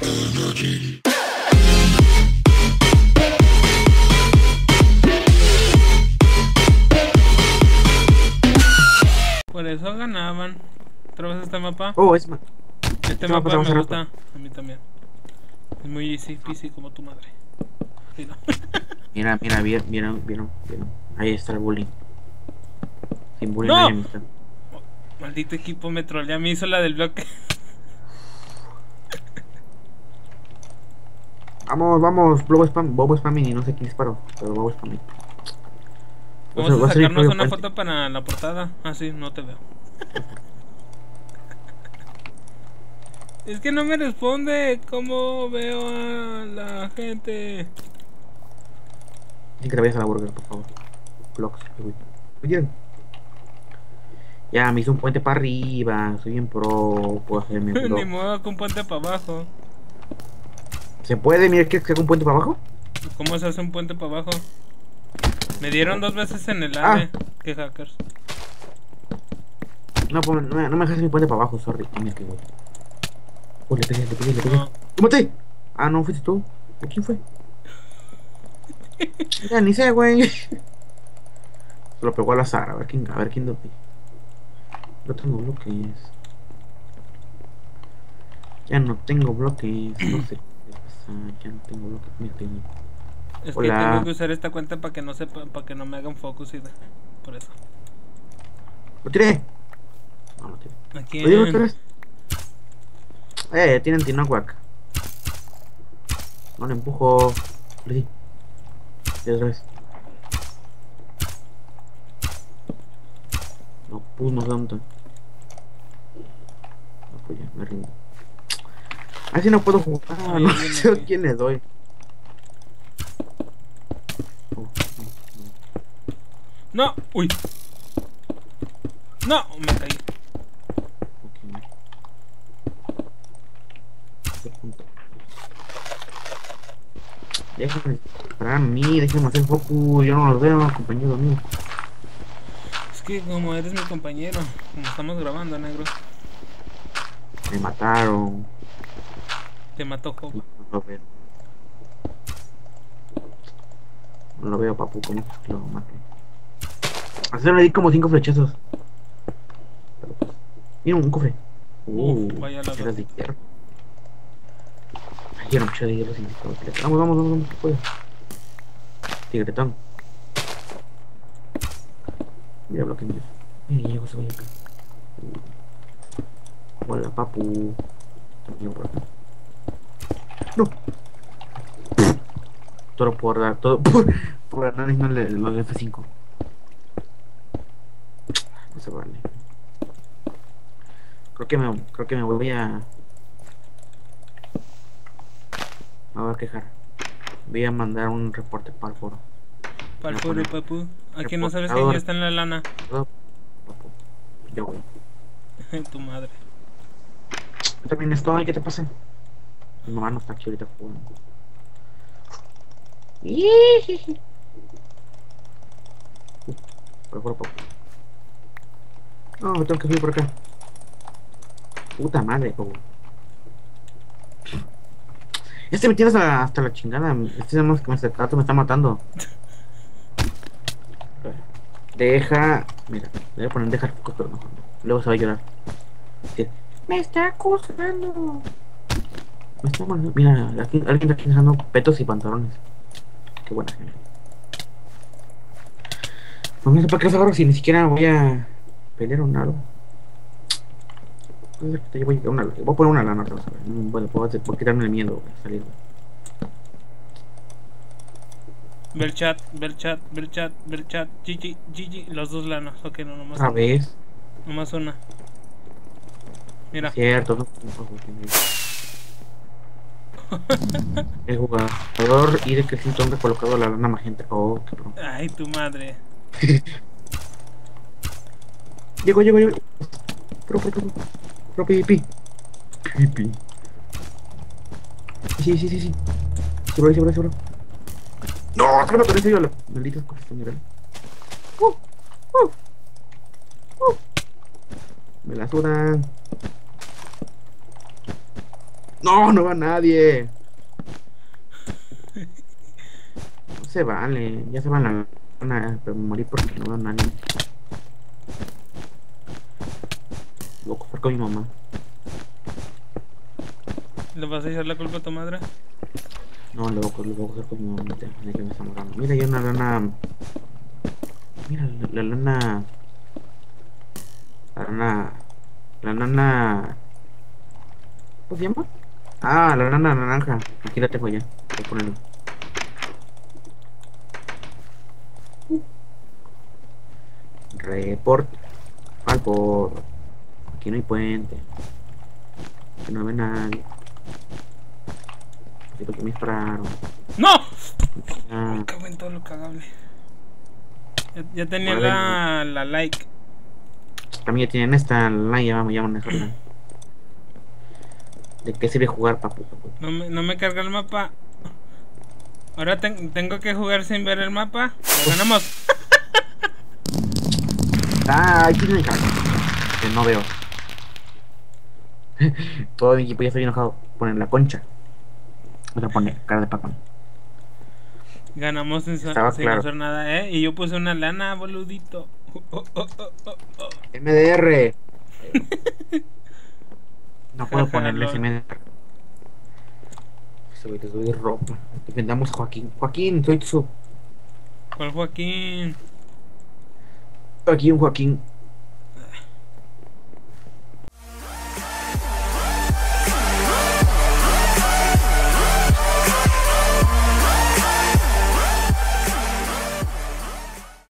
Por eso ganaban. ¿Otra vez este mapa? Oh, es más. Este mapa me gusta. A mí también. Es muy easy peasy como tu madre. Sí, no. Mira, vieron. Ahí está el bullying. Sin bullying ¡No! no hay amistad. Maldito equipo me trolea, me hizo la del bloque. Vamos, Bobo spamming y no sé quién disparó, pero Bobo spamming. Vamos Va a salir sacarnos por el una puente. foto para la portada. Ah, sí, no te veo. Es que no me responde. ¿Cómo veo a la gente? Dicen que te vayas a la burger, por favor. Vlogs, oye. Ya, me hizo un puente para arriba. Soy bien pro. Puedo hacer mi Ni vlog. modo con puente para abajo. ¿Se puede? Mira, ¿quieres que haga un puente para abajo? ¿Cómo se hace un puente para abajo? Me dieron 2 veces en el Ah. AVE. ¿Qué hackers? No, no me dejas mi puente para abajo, sorry. Mira que voy. Oh, le pegué. No. ¡Lo maté! Ah, no, fuiste tú. ¿O quién fue? Ya, ni sé, güey. Se lo pegó al azar. A ver quién lo pide. No tengo bloques. Ya no tengo bloques. No sé qué pasa. Ya no tengo bloques. Mira, Es que hola. tengo que usar esta cuenta para que no sepa, para que no me hagan focus y por eso. ¡Lo tiré! No, lo tiré. ¿A ¿Lo tiré otra quién? vez? Tienen Tinocuac. No le empujo. Le di. Y otra vez. No, no sé dónde. No, pues ya, me rindo. Así no puedo jugar. Ay, No alguien sé a aquí. quién le doy. Oh, No, uy. No, me caí. ok. Ese punto. Déjame disparar a mí, déjame hacer focus. Yo no los veo, compañero mío. Es que como eres mi compañero, como estamos grabando, negro, Me mataron. te mató Job. No lo veo. No lo veo, papu, como que lo maté. Así le di como 5 flechazos. Pero pues. Mira un cofre. Vaya la Eras de hierro. Ay, era mucho de hierro sin disparar. Vamos, que puedes. Tigretón. Mira lo que mira. Mira, llegó ese güey acá. Hola, papu. También por acá. No. Todo por dar, todo por ganar y no los de F5. No se vale. Creo que me voy a. Me voy a quejar. Voy a mandar un reporte para el foro. Para el foro, papu. Aquí no sabes que Reportador. ya está en la lana. Todo, papu. Yo voy. Tu madre. Yo también estoy, ¿qué te pasa? Mi mamá no está aquí ahorita jugando. Ijiji. Por favor, papu. No, me tengo que subir por acá. Puta madre, papu. Me tienes hasta la chingada. Este es más que me está matando. Deja. Mira, le voy a poner dejar focos, pero mejor no. Luego se va a llorar. Sí. Me está acosando. Me está mandando. Mira, alguien está aquí dejando petos y pantalones. Qué buena gente. No sé para qué los agarro si ni siquiera voy a pelear un algo. Voy a poner una lana, vamos a ver. Bueno, puedo quitarme el miedo a salir. Ve el chat, ve el chat, ve el chat, ve el chat. GG, los dos lanas. Ok, no, nomás Otra una. vez. Nomás una. Mira. Cierto, no. El jugador y de que el hombre colocado la lana magenta. Oh, qué pro. Ay, tu madre. Llego. Pro, pipi. Sí. Seguro. No, te lo parece yo, malditas cosas, mira. Me la sudan. No, no va nadie. No se vale. Ya se van la lana, pero me morí porque no veo a nadie. Voy a coger con mi mamá. ¿Le vas a echar la culpa a tu madre? No, le voy a coger con mi mamá. De que me está morando. Mira, hay una lana. Mira, la lana. La lana. La lana. ¿Cómo se llama? Ah, la lana naranja. Aquí la tengo ya. Voy a ponerlo. Report. Al por. Aquí no hay puente. Aquí no ve nadie. Aquí porque me dispararon. ¡No! Ah, Me cago en todo lo cagable. Ya tenía órale, la like. también ya tienen esta la ya vamos a dejarla. ¿De qué sirve jugar, papu? No me carga el mapa. Ahora tengo que jugar sin ver el mapa. Ya ganamos. Ah, aquí tiene cara. Que no veo. Todo mi equipo ya estoy enojado. Ponen la concha. Otra pone cara de papa. Ganamos Estaba sin claro. hacer nada, Y yo puse una lana, boludito. MDR. No puedo Jaja, ponerle ese lol. MDR. Te doy ropa. Defendamos a Joaquín. Joaquín, soy su. ¿Cuál Joaquín? Aquí un Joaquín.